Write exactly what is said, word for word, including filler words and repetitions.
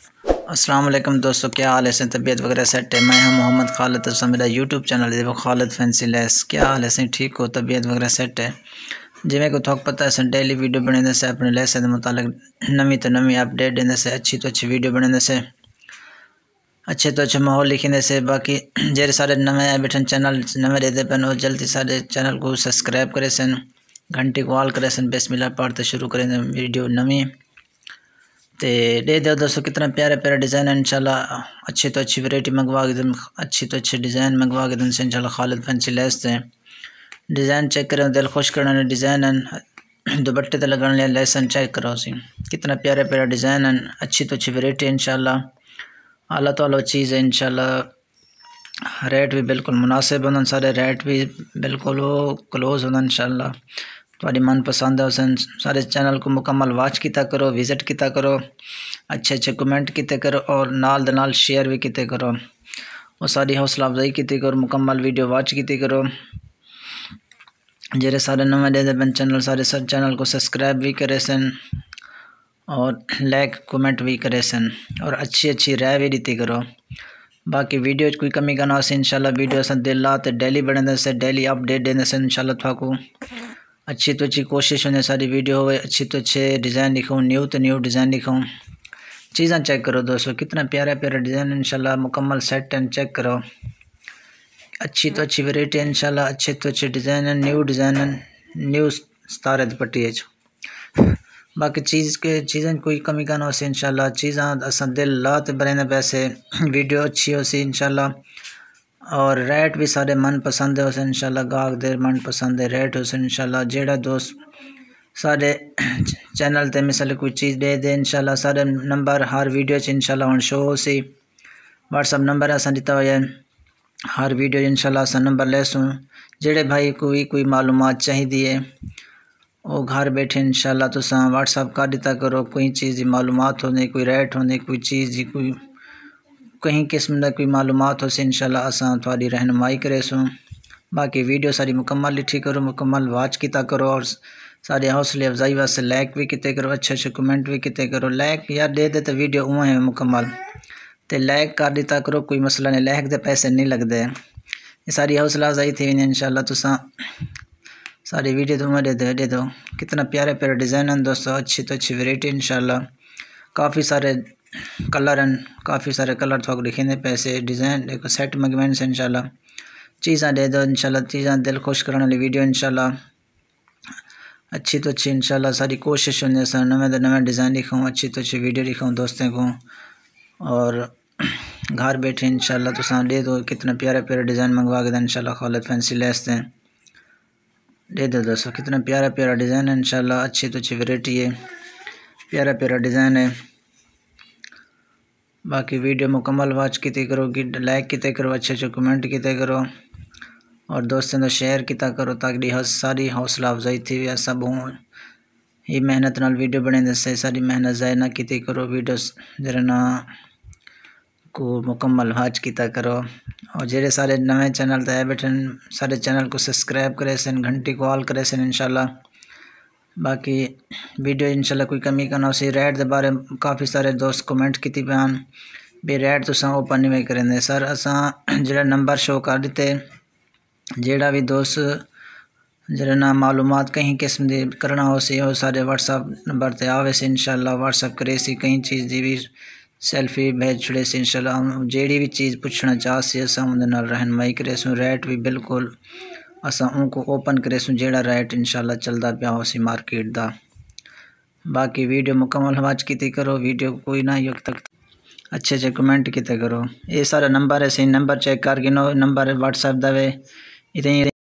अस्सलाम वालेकुम दोस्तों, क्या हाल है? से तबीयत वगैरह सेट है? मैं हूं मोहम्मद खालिद। तो मेरा यूट्यूब चैनल है वो खालिद फैंसी लेस। क्या हाल है? से ठीक हो? तबीयत वगैरह सेट है? जिमें को थोक पता है डेली वीडियो बनाने से अपने लेस के मुतालिक नवी तो नवी अपडेट देने से अच्छी तो अच्छी वीडियो बनाने से अच्छे तो अच्छे माहौल लिखने से। बाकी जेरे सारे नवे आए बैठे चैनल नवे रहते पे और जल्दी सारे चैनल को सब्सक्राइब करे सन, घंटी को ऑल करे सन, बिस्मिल्लाह पढ़ते शुरू करें वीडियो नवी तो दे दो दोस्तों। कितना प्यारे प्यारे डिज़ाइन है इंशाल्लाह। अच्छी तो अच्छी वैरायटी मंगवा के तुम अच्छी तो अच्छी डिज़ाइन मंगवा के तुमसे इंशाल्लाह खालिद फैंसी लेस से डिज़ाइन चेक करें, दिल खुश करने वाले डिज़ाइन है। दुपट्टे तो लगाने वाले लेसन चेक करो सी, कितना प्यारे प्यारे डिज़ाइन है। अच्छी तो अच्छी वैरायटी है इंशाल्लाह। आला तो आला चीज़ है इंशाल्लाह। रेट भी बिल्कुल मुनासिब होना, सारे रेट भी बिल्कुल क्लोज होना इंशाल्लाह। थोड़ी मन पसंद है उस सारे चैनल को मुकम्मल वॉच किया करो, विजिट किया करो, अच्छे अच्छे कमेंट किए करो और नाल दे नाल शेयर भी किए करो और सारी हौसला अफजाई की करो, मुकम्मल वीडियो वॉच की करो। जेरे सारे नवे दे बन चैनल सारे सब चैनल को सब्सक्राइब भी करे सन और लाइक कमेंट भी करे सन और अच्छी अच्छी राय भी दी करो। बाकी वीडियो कोई कमी करना हो इंशाल्लाह वीडियो अस दिल ला तो डेली बने से डेली अपडेट देने से इंशाल्लाह थाकू अच्छी तो अच्छी कोशिश होने सारी वीडियो हो अच्छी तो अच्छे डिज़ाइन लिखूँ, न्यू तो न्यू डिज़ाइन लिखूँ। चीज़ें चेक करो दोस्तों, कितना प्यारा प्यारा डिज़ाइन इंशाल्लाह मुकम्मल सेट एंड चेक करो। अच्छी तो अच्छी वैरायटी है इंशाल्लाह, अच्छे तो अच्छे डिज़ाइन है, न्यू डिज़ाइन है, न्यू सतारे दुपट्टी है। बाकी चीज़ के चीज़ें कोई कमी का ना हो इंशाल्लाह। चीज़ां असा दिल ला तो बने पैसे वीडियो अच्छी हो सी इंशाल्लाह और रेट भी सारे मन पसंद है उसे इंशाल्लाह। गाहक दे मन पसंद है रेट उसे इंशाल्लाह। जेड़ा दोस्त सारे चैनल ते मिसल कोई चीज़ दे दे इंशाल्लाह सारे नंबर हर वीडियो च इंशाल्लाह हुण शो हो सी। व्हाट्सअप नंबर असा दिता हुआ है, हर वीडियो इंशाल्लाह असा नंबर लेसूँ। जेड़े भाई कोई कोई मालूमात चाहिए वो घर बैठे इंशाल्लाह तुसा व्हाट्सअप कर दिता करो। कोई चीज़ की मालूमात होने, कोई रेट होने, कोई चीज़ की कोई कहीं किस्म का कोई मालूमात हो से इंशाल्लाह असा थोड़ी रहनुमाई करे सूँ। बाकी वीडियो सारी मुकम्मल लिखी करो, मुकम्मल वॉच किया करो और सारे हौसले अफजाई वास्ते लाइक भी किते करो, अच्छे अच्छे कमेंट भी किते करो। लाइक यार दे दे तो वीडियो उवें है मुकम्मल तो लाइक कर दिता करो, कोई मसला नहीं, लाइक दे पैसे नहीं लगते। ये सारी हौसला अफजाई थी इंशाल्लाह। तुसा सारी वीडियो तो दे दो दे दो कितना प्यारे प्यारे डिज़ाइन हैं दोस्तों, अच्छी तो अच्छी वैरायटी इंशाल्लाह। काफ़ी सारे कलर हैं, काफ़ी सारे कलर थोक लिखे पैसे डिज़ाइन एक सेट मंगवाने से इंशाल्लाह। चीज़ें दे दो इंशाल्लाह, चीज़ें दिल खुश करने वाली वीडियो इंशाल्लाह। अच्छी तो अच्छी इंशाल्लाह सारी कोशिश होने सर नवे तो नवे डिज़ाइन लिखाऊँ, अच्छी तो अच्छी वीडियो लिखाऊँ दोस्तों को और घर बैठे इंशाल्लाह तुसा दे दो। कितना प्यारे प्यारे डिज़ाइन मंगवा के इंशाल्लाह खालिद फैंसी लेस दें दे दो दोस्तों। कितना प्यारा प्यारा डिज़ाइन है इंशाल्लाह, अच्छी तो अच्छी वैरायटी है, प्यारा प्यारा डिज़ाइन है। बाकी वीडियो मुकम्मल वॉच किते करो, लाइक किते करो, अच्छे अच्छे कमेंट किते करो और दोस्तों को शेयर किया करो ताकि सारी हौसला अफजाई थी सब हूँ ही मेहनत नाल वीडियो बने से सारी मेहनत ज़ाय ना किते करो। वीडियो जरा ना को मुकम्मल वॉच किया करो और जेरे सारे नवे चैनल ते बैठे सारे चैनल को सब्सक्राइब करे सन, घंटी को ऑल करे सन इंशाल्लाह। बाकी वीडियो इंशाल्लाह कोई कमी का ना हो। रेट के बारे काफ़ी सारे दोस्त कमेंट की पान भी रेट तुसा ओपन नहीं करेंगे सर। असा जो नंबर शो कर दिते, जेड़ा भी दोस्त जरा ना मालूमात कहीं किस्म की करना हो सी वो सारे व्हाट्सअप नंबर ते आवे से इंशाल्लाह। व्हाट्सअप करे सी कहीं चीज़ की भी सेल्फी भेज छुड़े से इंशाल्लाह। जेड़ी भी चीज़ पूछना चाह सी असा उनके नाल रहनुमाई करे सूँ। रेट भी बिल्कुल असा उनको ओपन करे सूँ जेड़ा रेट इंशाल्लाह चलता पिया हो सी मार्केट दा। बाकी वीडियो मुकम्मल वॉच की करो, वीडियो कोई ना युग तक अच्छे अच्छे कमेंट किते करो। ये सारा नंबर है, सही नंबर चेक कर गिनो, नंबर व्हाट्सएप दा वे इतनी